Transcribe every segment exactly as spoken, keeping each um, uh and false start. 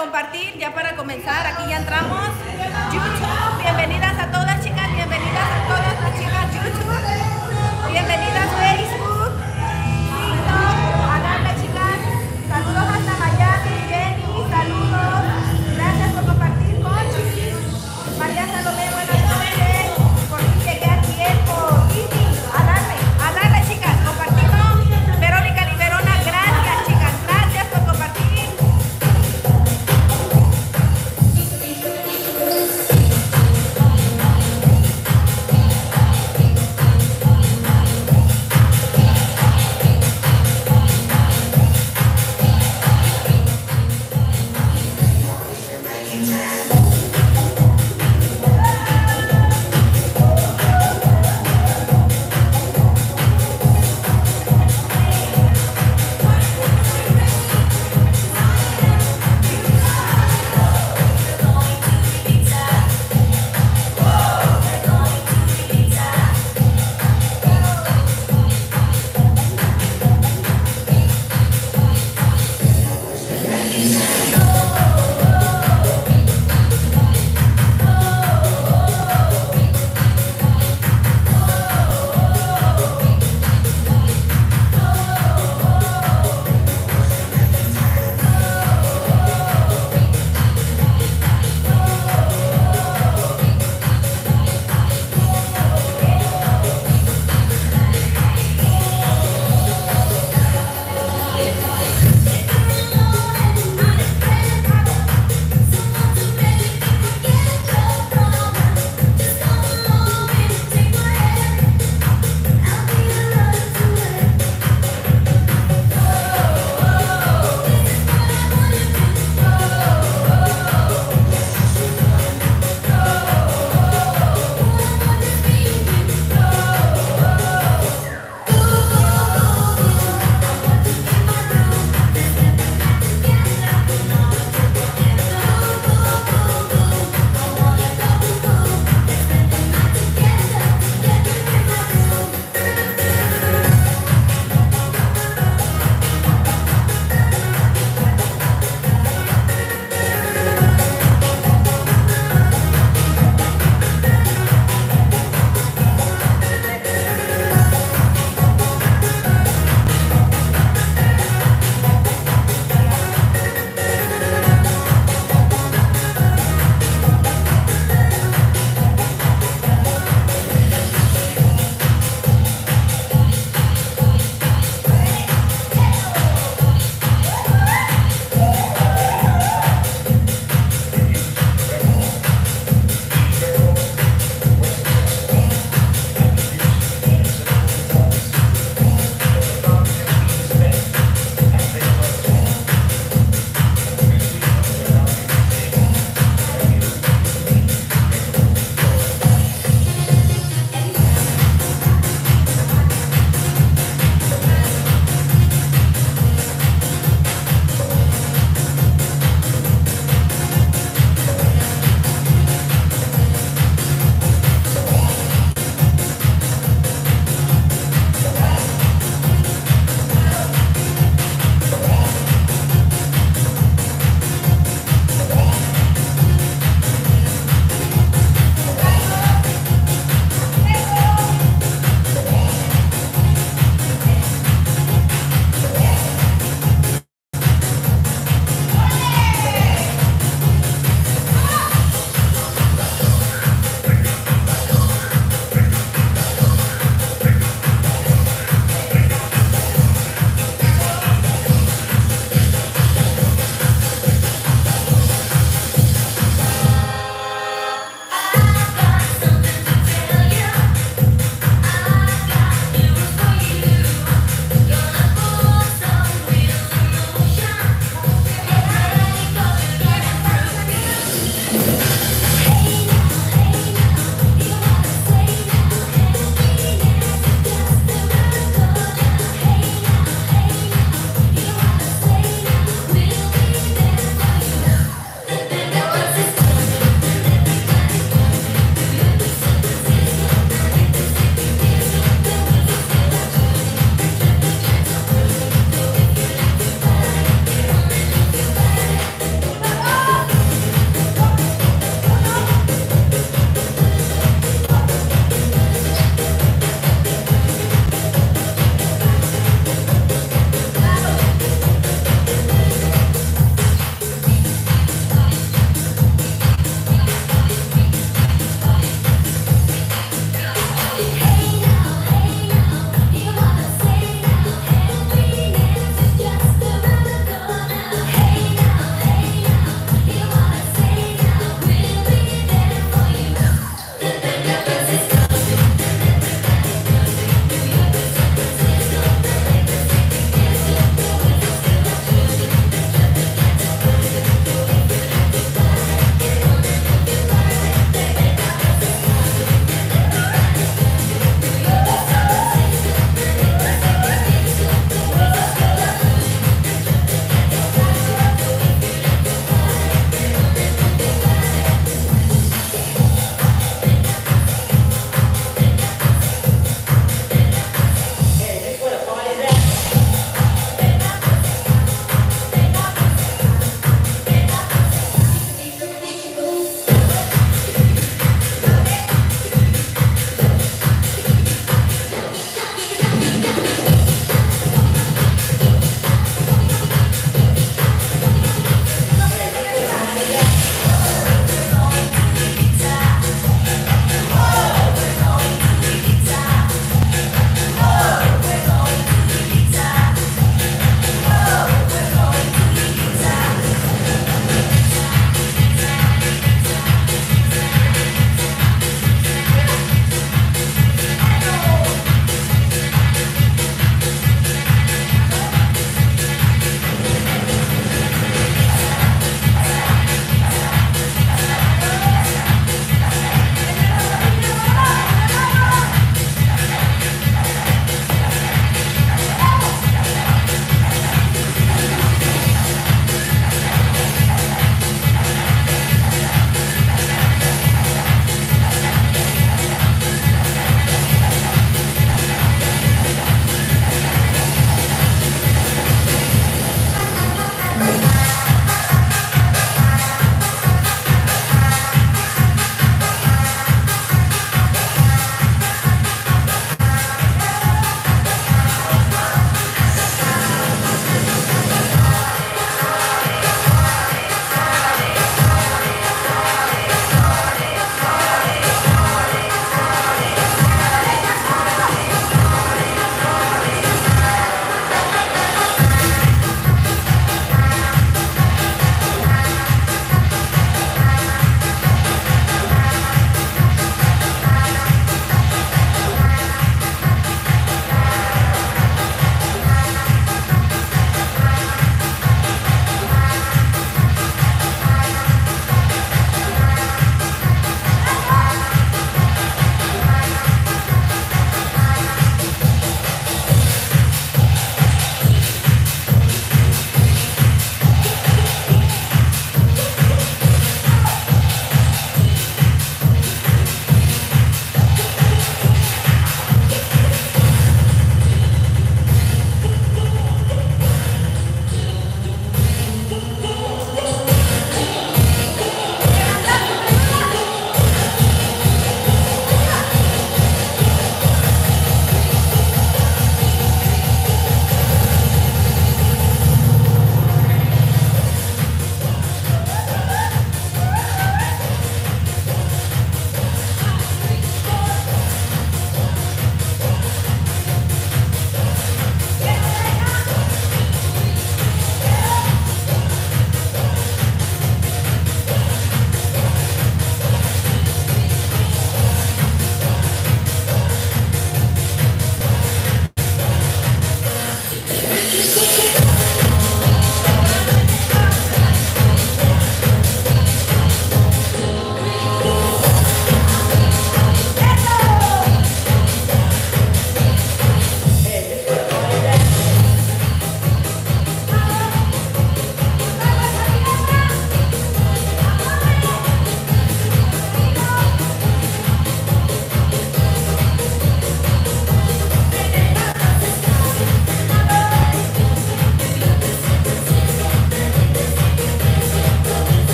compartir, ya para comenzar, aquí ya entramos. YouTube, bienvenidas a todas chicas, bienvenidas a todas las chicas YouTube, bienvenidas Facebook, TikTok, a darle chicas, saludos hasta Miami, Jenny, saludos, gracias por compartir, Conchi, María Salomé, buenas noches, por fin llegué a tiempo, Kitty, a darle, a darle chicas, compartimos, Verónica Liberona, gracias chicas, gracias por compartir.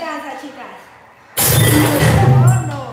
confianza, chicas. Oh, no.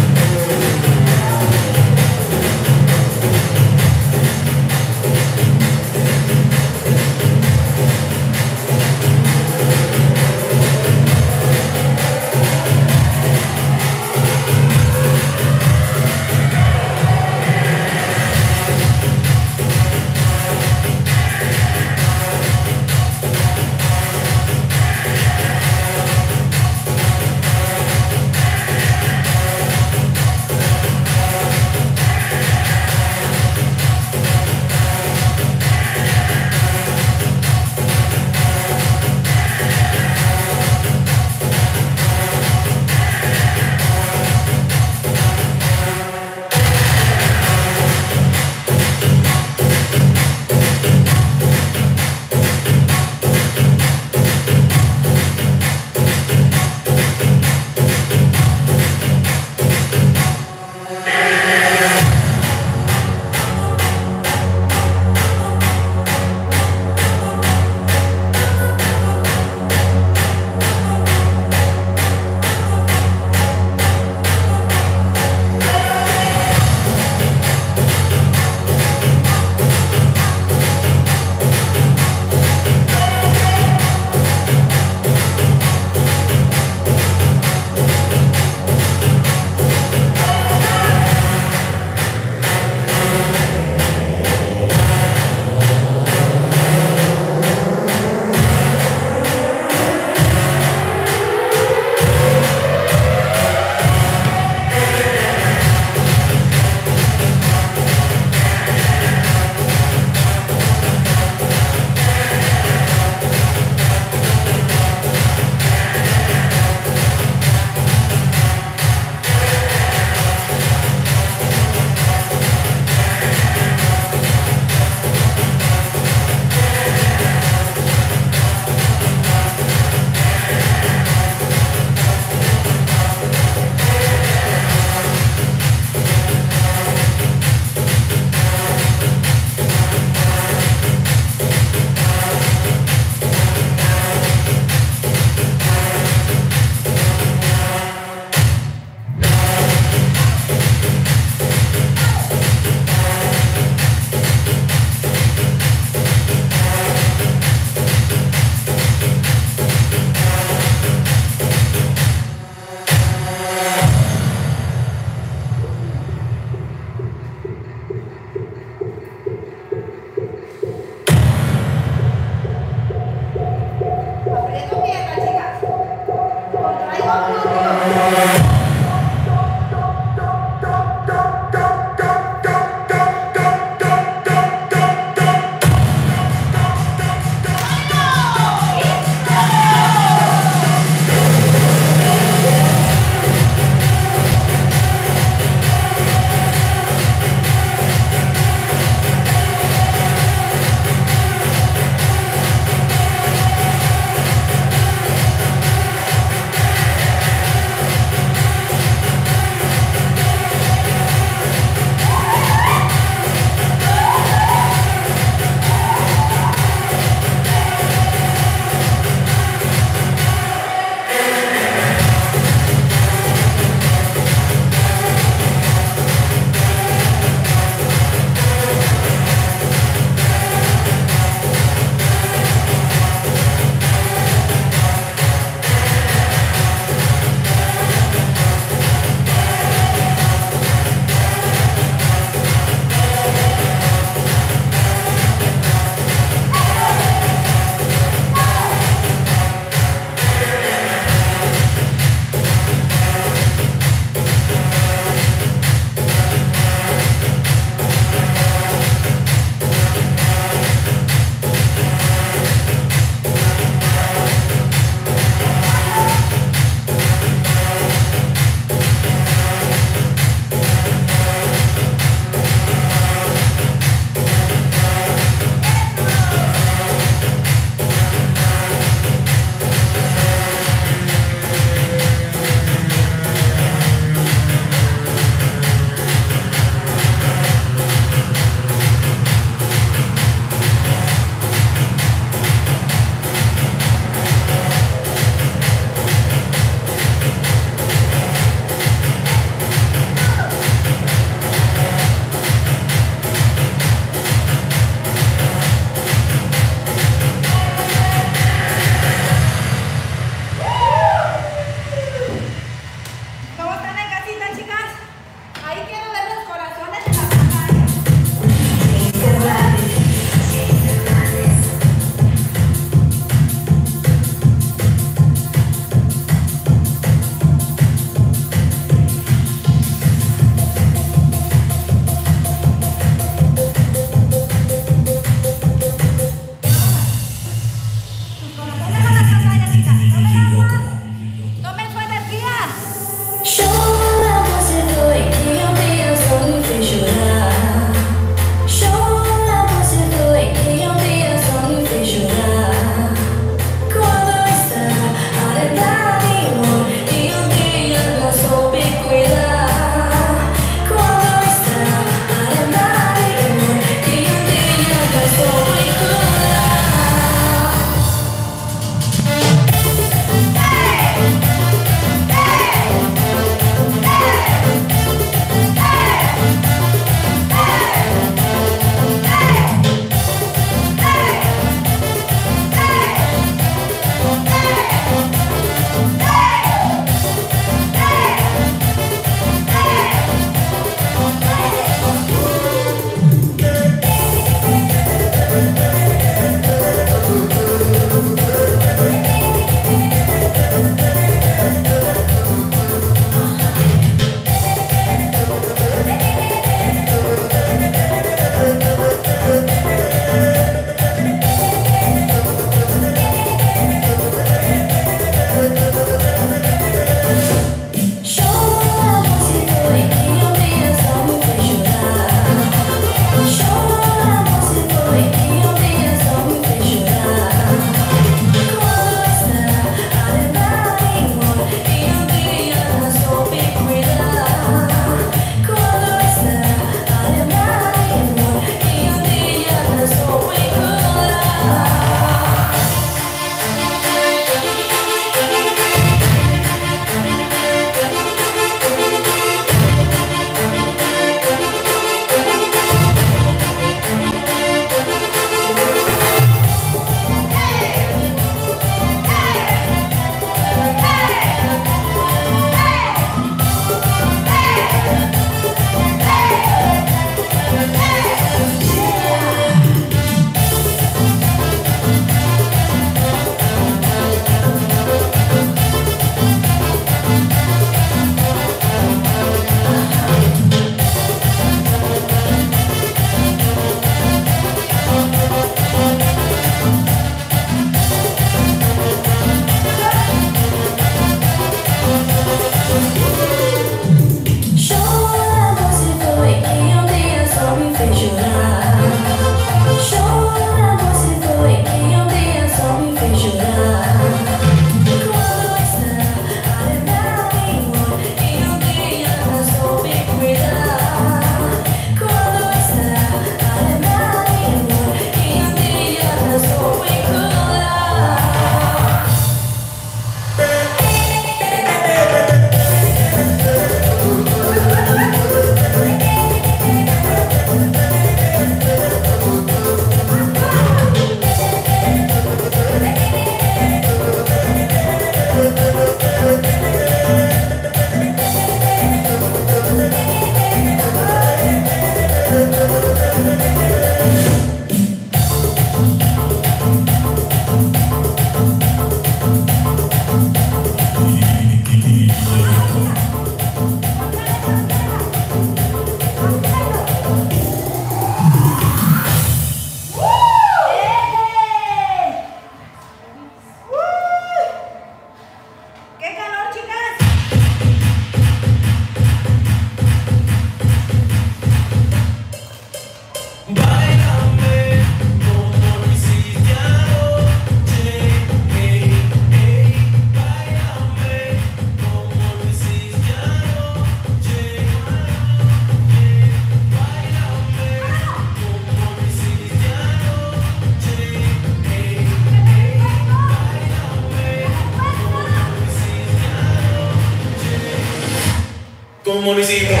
Como lo hicimos.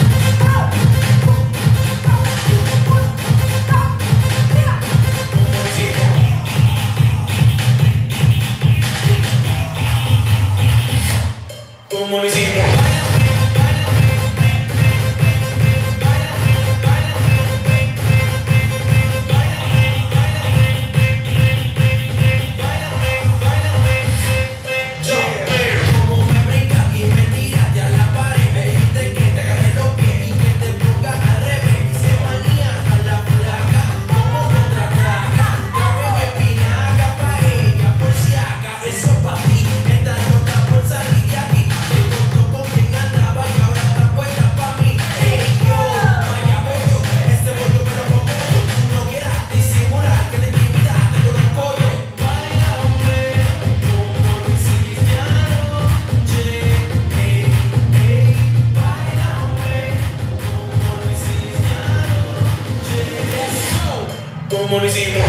Como lo hicimos. Como lo hicimos.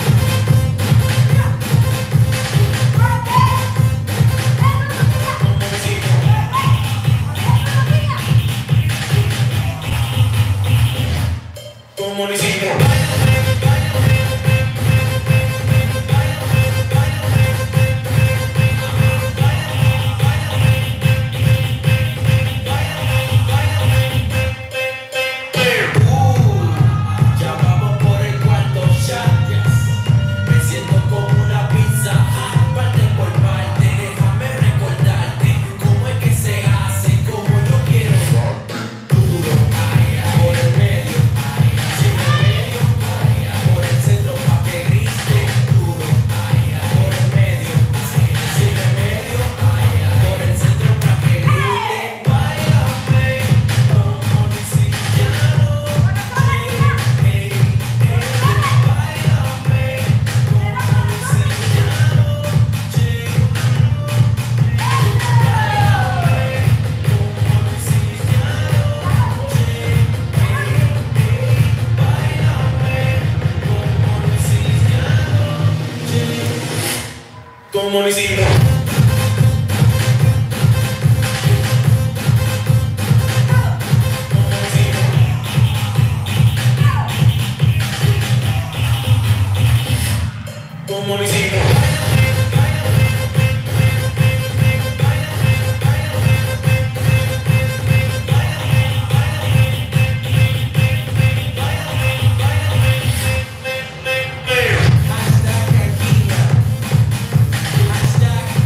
Como lo hicimos. Como lo hicimos. Como lo hicimos. Hashtag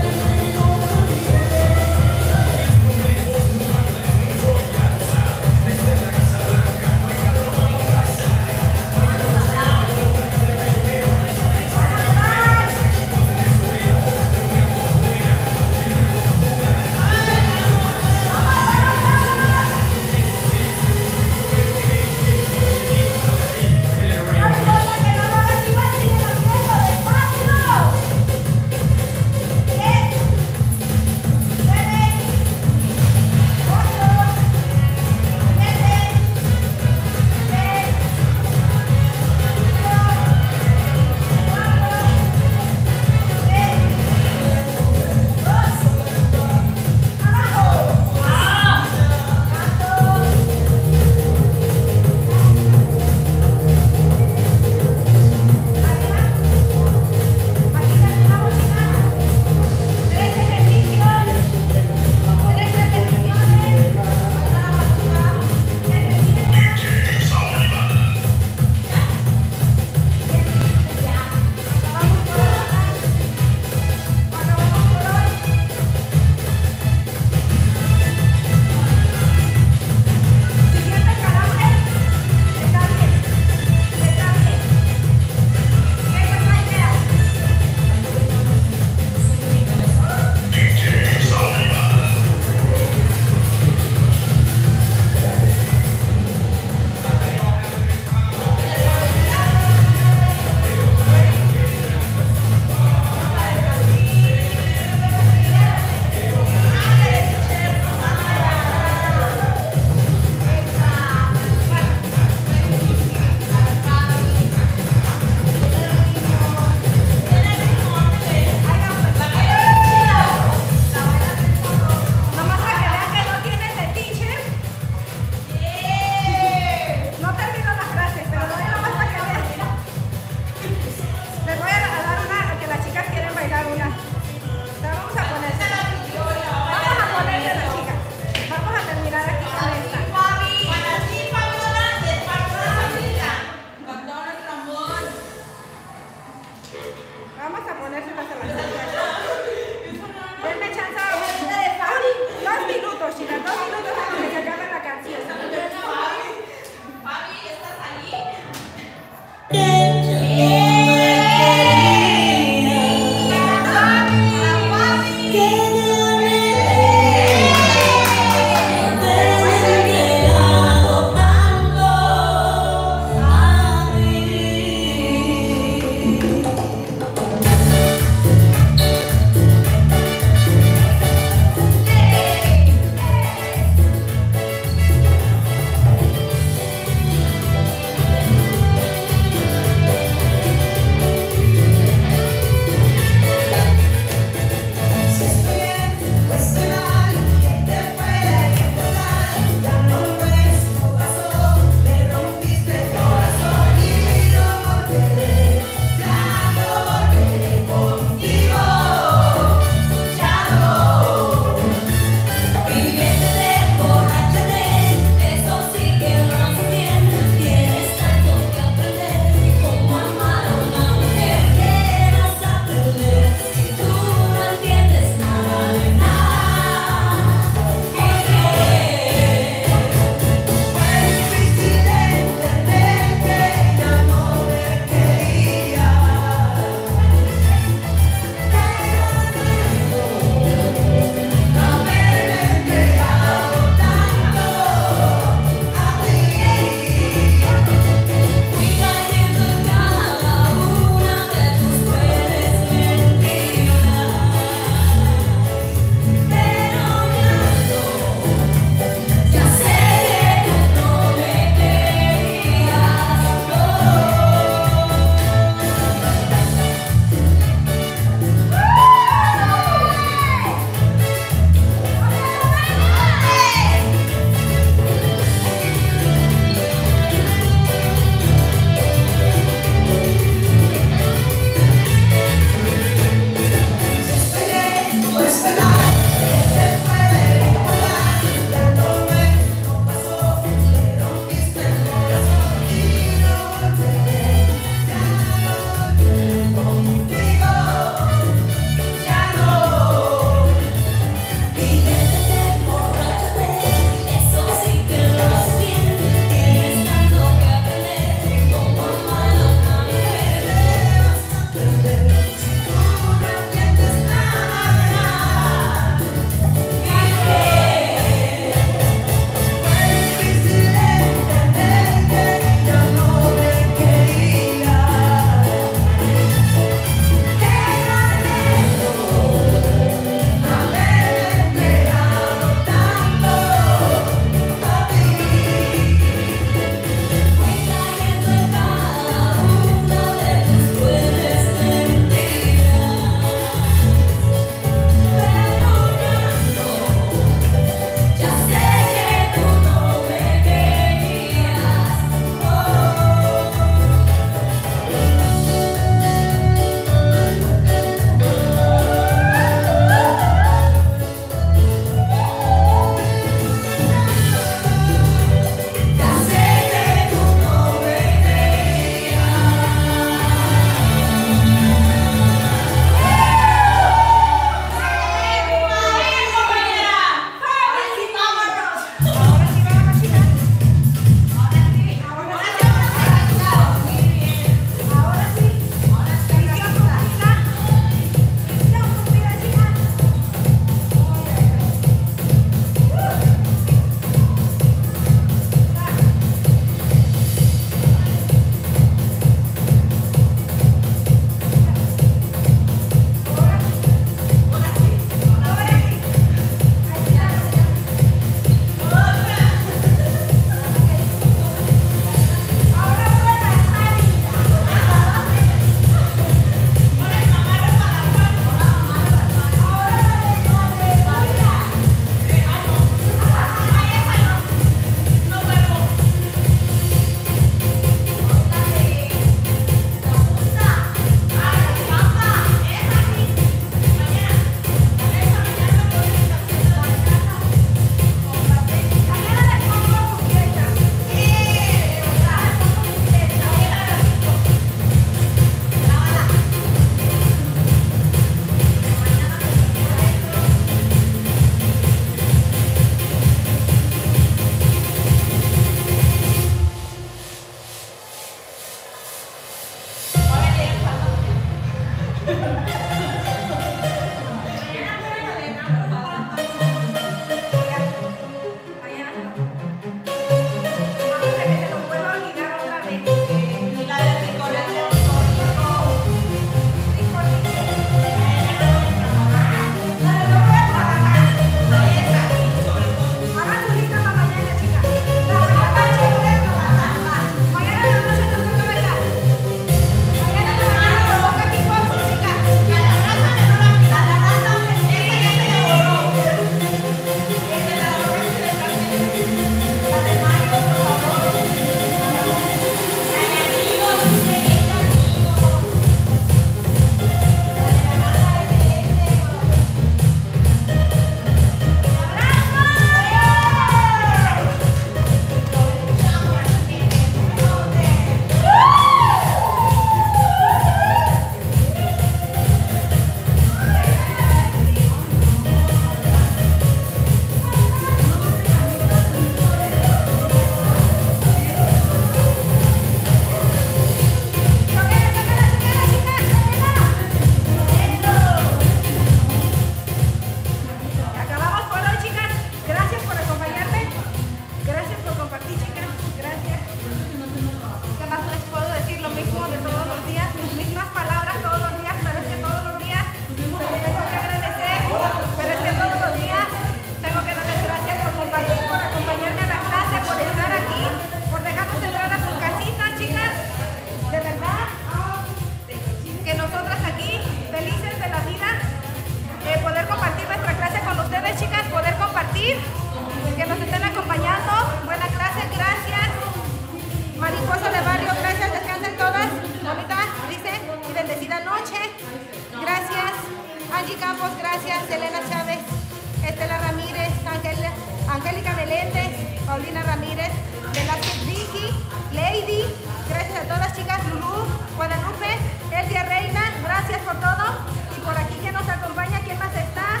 compartir, que nos estén acompañando. Buena clase, gracias. Mariposa de Barrio, gracias, descansen todas. Bonita, dice, y bendecida noche. Gracias. Angie Campos, gracias. Elena Chávez, Estela Ramírez, Ángel, Angélica Meléndez, Paulina Ramírez, Velázquez Vicky, Lady, gracias a todas chicas, Lulú, Guadalupe, Elvia Reina, gracias por todo. Y por aquí que nos acompaña, ¿quién más está?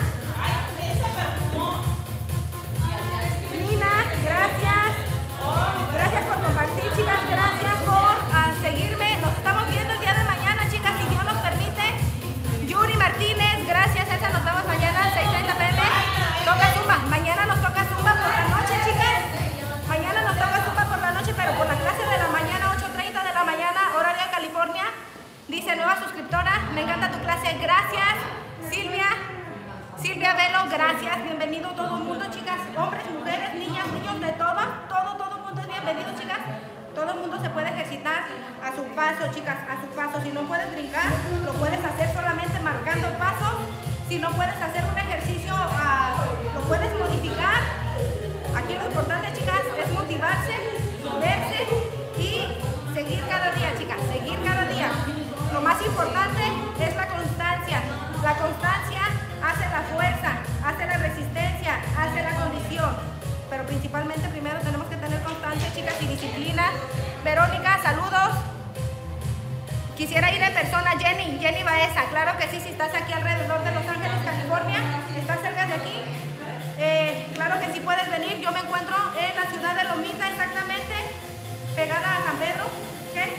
Nina, gracias. Gracias por compartir, chicas, gracias por uh, seguirme. Nos estamos viendo el día de mañana, chicas, si Dios nos permite. Yuri Martínez, gracias, esa nos vemos mañana, seis treinta p m. Toca Zumba, mañana nos toca Zumba por la noche, chicas. Mañana nos toca Zumba por la noche, pero por la clase de la mañana, ocho treinta de la mañana, horario de California. Dice nueva suscriptora, me encanta tu clase, gracias. Silvia, Silvia Velo, gracias, bienvenido todo el mundo, chicas, hombres, mujeres, niñas, niños, de todo, todo, todo el mundo es bienvenido, chicas. Todo el mundo se puede ejercitar a su paso, chicas, a su paso. Si no puedes brincar, lo puedes hacer solamente marcando pasos. Si no puedes hacer un ejercicio, uh, lo puedes modificar. Aquí lo importante, chicas, es motivarse, moverse y seguir cada día, chicas, seguir cada día. Lo más importante es la constancia. La constancia hace la fuerza, hace la resistencia, hace la condición. Pero principalmente primero tenemos que tener constancia, chicas, y disciplina. Verónica, saludos. Quisiera ir en persona. Jenny, Jenny Baeza, claro que sí, si estás aquí alrededor de Los Ángeles, California, estás cerca de aquí, eh, claro que sí puedes venir. Yo me encuentro en la ciudad de Lomita, exactamente, pegada a San Pedro, ¿okay?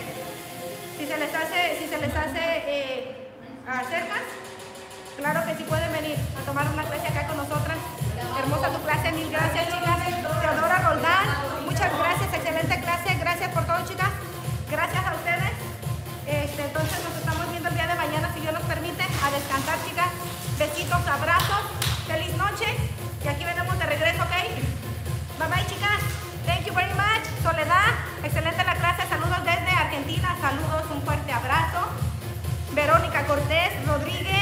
Si se les hace, si se les hace eh, cerca, claro que sí pueden venir a tomar una clase acá con nosotras. Hermosa tu clase, mil gracias, chicas. Teodora Roldán, muchas gracias, excelente clase, gracias por todo, chicas. Gracias a ustedes. Este, entonces nos estamos viendo el día de mañana, si Dios nos permite, a descansar, chicas. Besitos, abrazos, feliz noche. Y aquí venimos de regreso, ¿ok? Bye bye, chicas. Thank you very much. Soledad, excelente la clase. Saludos desde Argentina. Saludos, un fuerte abrazo. Verónica Cortés Rodríguez.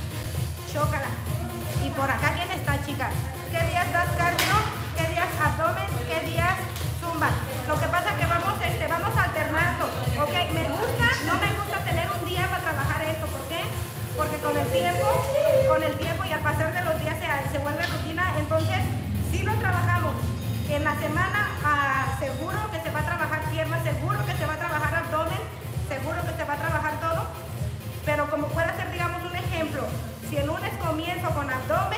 Chócala. Y por acá, ¿quién está, chicas? ¿Qué días das cardio? ¿Qué días abdomen? ¿Qué días zumba? Lo que pasa es que vamos, este, vamos alternando. Ok, me gusta, no me gusta tener un día para trabajar esto. ¿Por qué? Porque con el tiempo, con el tiempo y al pasar de los días se, se vuelve rutina. Entonces, si lo trabajamos. En la semana, ah, seguro que se va a trabajar piernas, seguro que se va a trabajar abdomen, seguro que se va a trabajar todo. Pero como puede ser, digamos, un ejemplo. Si el lunes comienzo con abdomen,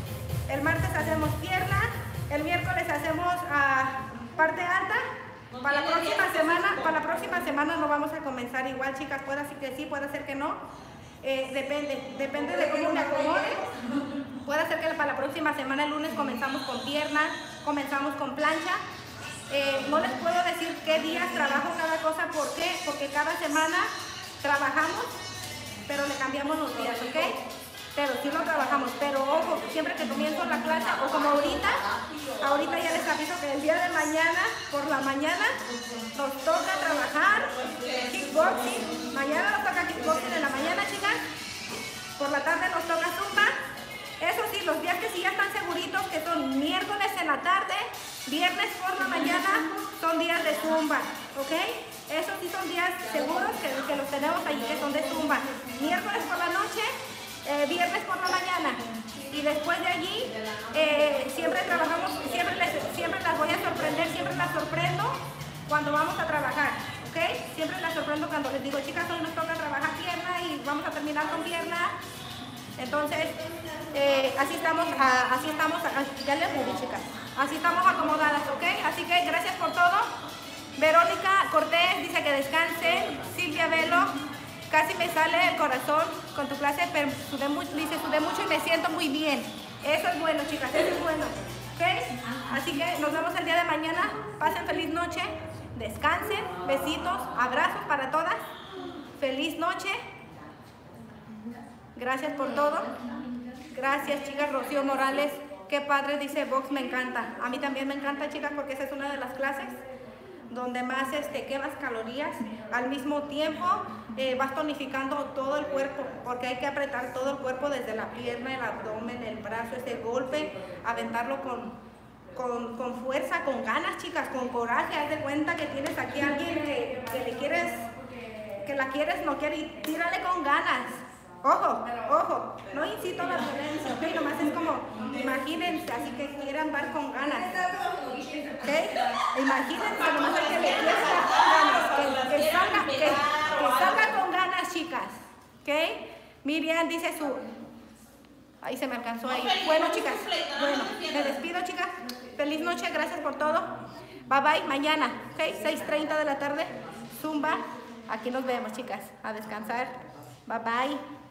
el martes hacemos pierna, el miércoles hacemos uh, parte alta, para la próxima semana, para la próxima semana no vamos a comenzar igual, chicas, puede ser que sí, puede ser que no, eh, depende, depende de cómo me acomode. Puede ser que para la próxima semana, el lunes, comenzamos con pierna, comenzamos con plancha. Eh, no les puedo decir qué días trabajo cada cosa, ¿por qué? Porque cada semana trabajamos, pero le cambiamos los días, ¿ok? Pero sí lo trabajamos, pero ojo, siempre que comienzo la clase, o como ahorita, ahorita ya les aviso que el día de mañana, por la mañana, nos toca trabajar kickboxing. Mañana nos toca kickboxing en la mañana, chicas. Por la tarde nos toca zumba. Eso sí, los días que sí ya están seguritos, que son miércoles en la tarde, viernes por la mañana, son días de zumba, ¿ok? Esos sí son días seguros que, que los tenemos ahí, que son de zumba. Miércoles por la noche, Eh, viernes por la mañana, y después de allí eh, siempre trabajamos, siempre, les, siempre las voy a sorprender, siempre las sorprendo cuando vamos a trabajar, ¿ok? Siempre las sorprendo cuando les digo, chicas, hoy nos toca trabajar pierna y vamos a terminar con pierna. Entonces, eh, así estamos, a, así estamos, a, ya les moví, chicas, así estamos acomodadas, ¿ok? Así que gracias por todo. Verónica Cortés dice que descansen. Silvia Velo, casi me sale el corazón con tu clase, pero sudé mucho, dice, sudé mucho y me siento muy bien. Eso es bueno, chicas, eso es bueno. ¿Ok? Así que nos vemos el día de mañana. Pasen feliz noche, descansen, besitos, abrazos para todas. Feliz noche. Gracias por todo. Gracias, chicas. Rocío Morales, qué padre, dice Vox, me encanta. A mí también me encanta, chicas, porque esa es una de las clases donde más este, quemas calorías al mismo tiempo eh, vas tonificando todo el cuerpo, porque hay que apretar todo el cuerpo desde la pierna, el abdomen, el brazo, ese golpe, aventarlo con, con, con fuerza, con ganas, chicas, con coraje. Haz de cuenta que tienes aquí a alguien que, que le quieres, que la quieres, no quiere, y tírale con ganas. Ojo, ojo, no incito a la violencia, ¿ok? Nomás es como, imagínense, así que quieran dar con ganas, ¿ok? Imagínense, nomás hay que le quieran dar con ganas, que, que, salga, que, que salga con ganas, chicas, ¿ok? Miriam dice su... Ahí se me alcanzó ahí. Bueno, chicas, bueno, me despido, chicas. Feliz noche, gracias por todo. Bye, bye, mañana, ¿ok? seis treinta de la tarde, Zumba. Aquí nos vemos, chicas, a descansar. Bye, bye.